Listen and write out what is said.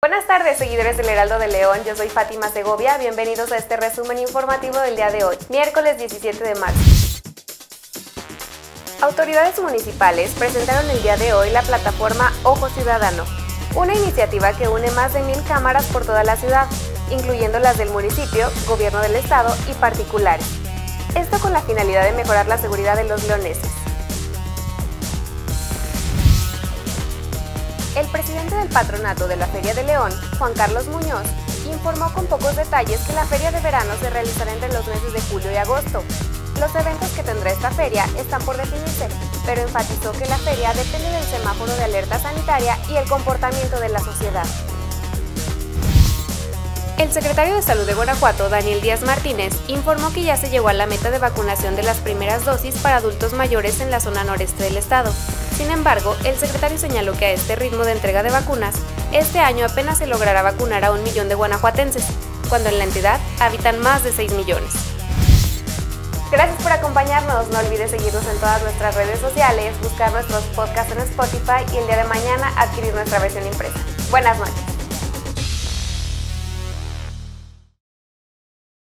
Buenas tardes, seguidores del Heraldo de León, yo soy Fátima Segovia, bienvenidos a este resumen informativo del día de hoy, miércoles 17 de marzo. Autoridades municipales presentaron el día de hoy la plataforma Ojo Ciudadano, una iniciativa que une más de 1000 cámaras por toda la ciudad, incluyendo las del municipio, gobierno del estado y particulares. Esto con la finalidad de mejorar la seguridad de los leoneses. El presidente del patronato de la Feria de León, Juan Carlos Muñoz, informó con pocos detalles que la feria de verano se realizará entre los meses de julio y agosto. Los eventos que tendrá esta feria están por definirse, pero enfatizó que la feria depende del semáforo de alerta sanitaria y el comportamiento de la sociedad. El secretario de Salud de Guanajuato, Daniel Díaz Martínez, informó que ya se llegó a la meta de vacunación de las primeras dosis para adultos mayores en la zona noreste del estado. Sin embargo, el secretario señaló que a este ritmo de entrega de vacunas, este año apenas se logrará vacunar a 1 millón de guanajuatenses, cuando en la entidad habitan más de 6 millones. Gracias por acompañarnos, no olvides seguirnos en todas nuestras redes sociales, buscar nuestros podcasts en Spotify y el día de mañana adquirir nuestra versión impresa. Buenas noches.